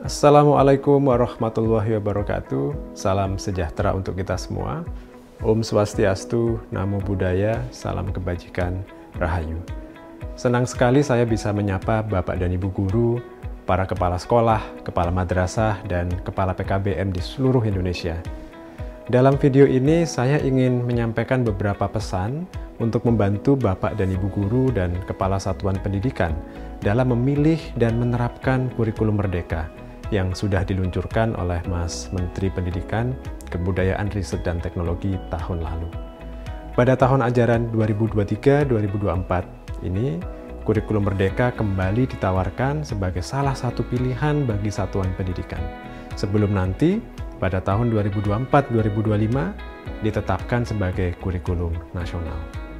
Assalamualaikum warahmatullahi wabarakatuh. Salam sejahtera untuk kita semua. Om Swastiastu, Namo Buddhaya, salam kebajikan, Rahayu. Senang sekali saya bisa menyapa Bapak dan Ibu guru, para kepala sekolah, kepala madrasah, dan kepala PKBM di seluruh Indonesia. Dalam video ini saya ingin menyampaikan beberapa pesan untuk membantu Bapak dan Ibu guru dan kepala satuan pendidikan dalam memilih dan menerapkan kurikulum merdeka yang sudah diluncurkan oleh Mas Menteri Pendidikan, Kebudayaan, Riset, dan Teknologi tahun lalu. Pada tahun ajaran 2023-2024 ini, kurikulum merdeka kembali ditawarkan sebagai salah satu pilihan bagi satuan pendidikan. Sebelum nanti, pada tahun 2024-2025, ditetapkan sebagai kurikulum nasional.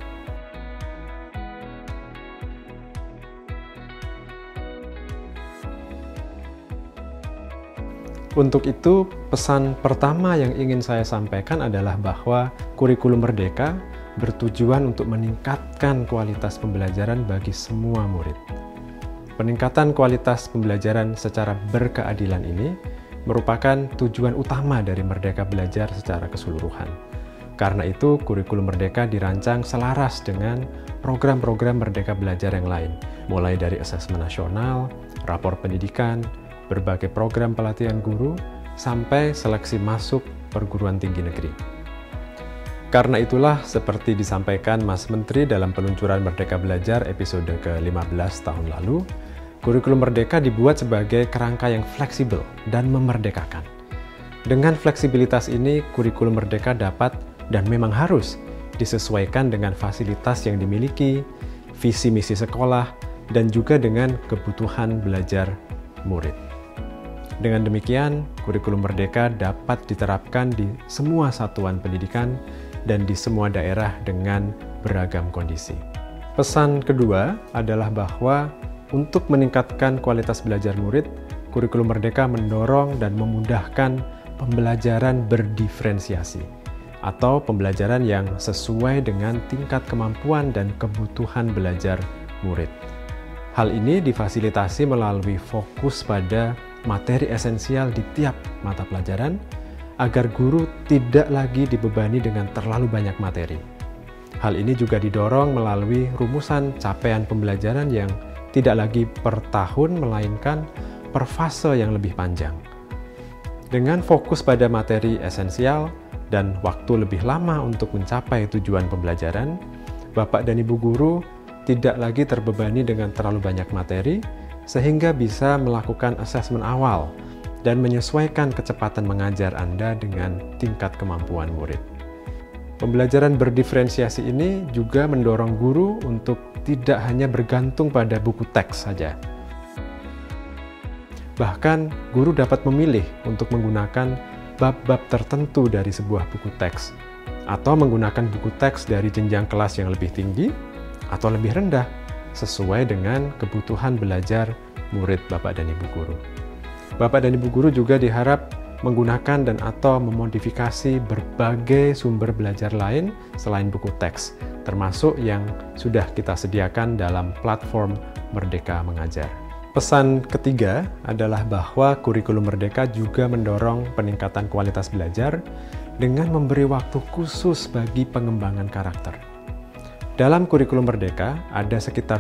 Untuk itu, pesan pertama yang ingin saya sampaikan adalah bahwa kurikulum merdeka bertujuan untuk meningkatkan kualitas pembelajaran bagi semua murid. Peningkatan kualitas pembelajaran secara berkeadilan ini merupakan tujuan utama dari Merdeka Belajar secara keseluruhan. Karena itu, kurikulum merdeka dirancang selaras dengan program-program Merdeka Belajar yang lain, mulai dari asesmen nasional, rapor pendidikan, berbagai program pelatihan guru, sampai seleksi masuk perguruan tinggi negeri. Karena itulah, seperti disampaikan Mas Menteri dalam peluncuran Merdeka Belajar episode ke-15 tahun lalu, kurikulum merdeka dibuat sebagai kerangka yang fleksibel dan memerdekakan. Dengan fleksibilitas ini, kurikulum merdeka dapat dan memang harus disesuaikan dengan fasilitas yang dimiliki, visi misi sekolah, dan juga dengan kebutuhan belajar murid. Dengan demikian, kurikulum merdeka dapat diterapkan di semua satuan pendidikan dan di semua daerah dengan beragam kondisi. Pesan kedua adalah bahwa untuk meningkatkan kualitas belajar murid, kurikulum merdeka mendorong dan memudahkan pembelajaran berdiferensiasi atau pembelajaran yang sesuai dengan tingkat kemampuan dan kebutuhan belajar murid. Hal ini difasilitasi melalui fokus pada materi esensial di tiap mata pelajaran, agar guru tidak lagi dibebani dengan terlalu banyak materi. Hal ini juga didorong melalui rumusan capaian pembelajaran yang tidak lagi per tahun, melainkan per fase yang lebih panjang. Dengan fokus pada materi esensial dan waktu lebih lama untuk mencapai tujuan pembelajaran, Bapak dan Ibu guru tidak lagi terbebani dengan terlalu banyak materi, sehingga bisa melakukan asesmen awal dan menyesuaikan kecepatan mengajar Anda dengan tingkat kemampuan murid. Pembelajaran berdiferensiasi ini juga mendorong guru untuk tidak hanya bergantung pada buku teks saja. Bahkan, guru dapat memilih untuk menggunakan bab-bab tertentu dari sebuah buku teks, atau menggunakan buku teks dari jenjang kelas yang lebih tinggi atau lebih rendah, sesuai dengan kebutuhan belajar murid Bapak dan Ibu guru. Bapak dan Ibu guru juga diharap menggunakan dan atau memodifikasi berbagai sumber belajar lain selain buku teks, termasuk yang sudah kita sediakan dalam platform Merdeka Mengajar. Pesan ketiga adalah bahwa kurikulum merdeka juga mendorong peningkatan kualitas belajar dengan memberi waktu khusus bagi pengembangan karakter. Dalam kurikulum merdeka, ada sekitar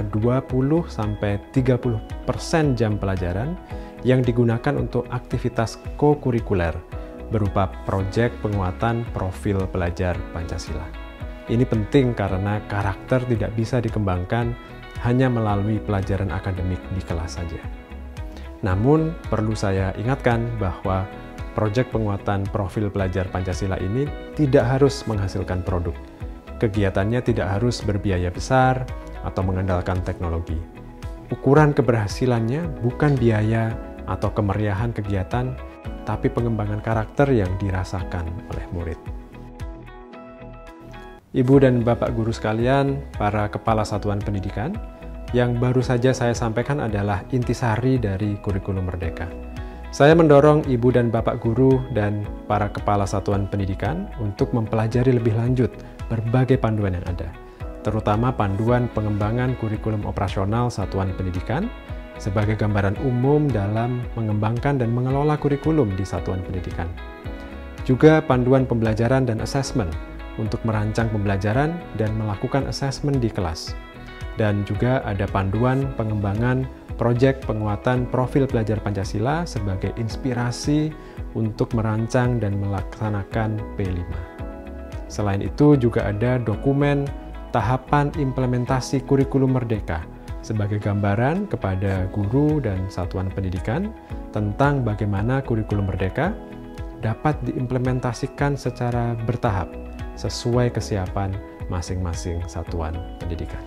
20-30% jam pelajaran yang digunakan untuk aktivitas ko-kurikuler berupa proyek penguatan profil pelajar Pancasila. Ini penting karena karakter tidak bisa dikembangkan hanya melalui pelajaran akademik di kelas saja. Namun, perlu saya ingatkan bahwa proyek penguatan profil pelajar Pancasila ini tidak harus menghasilkan produk. Kegiatannya tidak harus berbiaya besar atau mengandalkan teknologi. Ukuran keberhasilannya bukan biaya atau kemeriahan kegiatan, tapi pengembangan karakter yang dirasakan oleh murid. Ibu dan Bapak guru sekalian, para kepala satuan pendidikan, yang baru saja saya sampaikan adalah intisari dari kurikulum merdeka. Saya mendorong Ibu dan Bapak guru dan para kepala satuan pendidikan untuk mempelajari lebih lanjut berbagai panduan yang ada, terutama panduan pengembangan kurikulum operasional satuan pendidikan sebagai gambaran umum dalam mengembangkan dan mengelola kurikulum di satuan pendidikan. Juga panduan pembelajaran dan asesmen untuk merancang pembelajaran dan melakukan asesmen di kelas. Dan juga ada panduan pengembangan proyek penguatan profil pelajar Pancasila sebagai inspirasi untuk merancang dan melaksanakan P5. Selain itu juga ada dokumen tahapan implementasi kurikulum merdeka sebagai gambaran kepada guru dan satuan pendidikan tentang bagaimana kurikulum merdeka dapat diimplementasikan secara bertahap sesuai kesiapan masing-masing satuan pendidikan.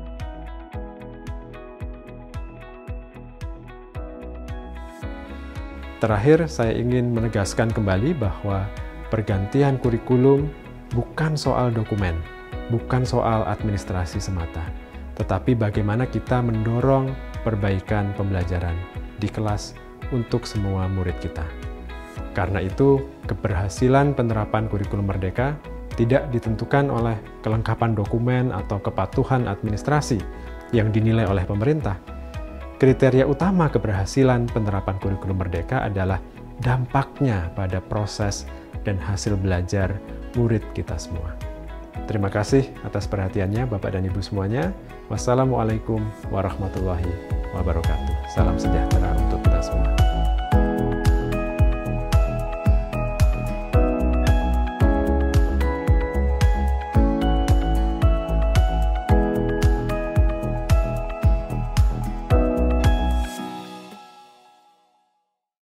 Terakhir, saya ingin menegaskan kembali bahwa pergantian kurikulum bukan soal dokumen, bukan soal administrasi semata, tetapi bagaimana kita mendorong perbaikan pembelajaran di kelas untuk semua murid kita. Karena itu, keberhasilan penerapan kurikulum merdeka tidak ditentukan oleh kelengkapan dokumen atau kepatuhan administrasi yang dinilai oleh pemerintah. Kriteria utama keberhasilan penerapan kurikulum merdeka adalah dampaknya pada proses dan hasil belajar murid kita semua. Terima kasih atas perhatiannya Bapak dan Ibu semuanya. Wassalamualaikum warahmatullahi wabarakatuh. Salam sejahtera untuk kita semua.